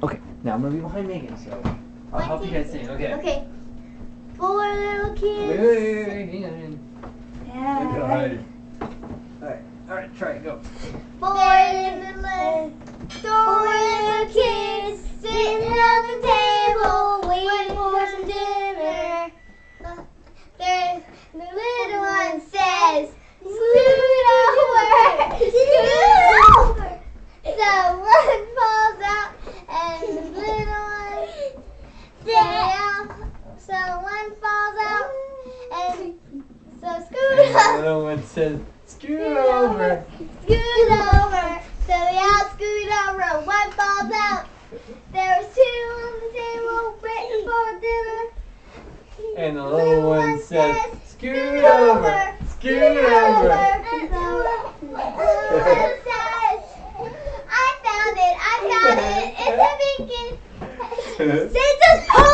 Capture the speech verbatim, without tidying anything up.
Okay, now I'm gonna be behind Megan, so I'll One, help two, you guys sing. Okay. Okay. Four little kids. Wait, wait, wait, wait, hang on. Yeah. Alright. Alright, alright, try it, go. Four little, four little kids sitting at the table waiting for some dinner. There's the little one says, scoot over, scoot over. So one falls out and the little one down. So one falls out and so scoot And the over. little one says, scoot over. Scoot over. So they all scoot over. One falls out. There was two on the table waiting for dinner. And the little one says, scoot over, scoot over. And the little one says, I found it, I found it. It's a beacon. Santa's